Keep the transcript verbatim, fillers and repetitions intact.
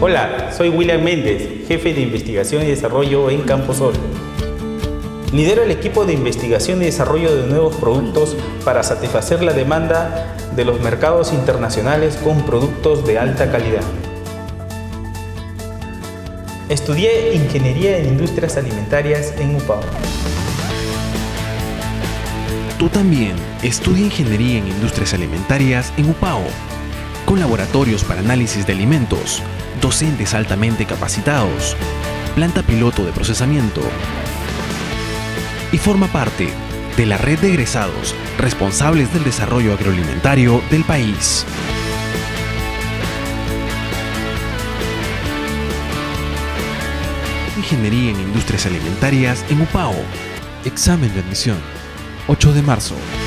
Hola, soy William Méndez, jefe de investigación y desarrollo en Camposol. Lidero el equipo de investigación y desarrollo de nuevos productos para satisfacer la demanda de los mercados internacionales con productos de alta calidad. Estudié Ingeniería en Industrias Alimentarias en UPAO. Tú también estudia Ingeniería en Industrias Alimentarias en UPAO, con laboratorios para análisis de alimentos, docentes altamente capacitados, planta piloto de procesamiento y forma parte de la red de egresados responsables del desarrollo agroalimentario del país. Ingeniería en Industrias Alimentarias en UPAO. Examen de admisión, ocho de marzo.